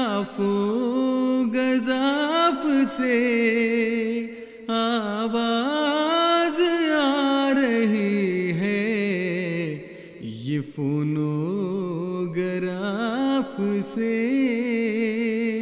लाफो गजाफ से आवाज आ रही है, ये फोनोग्राफ से।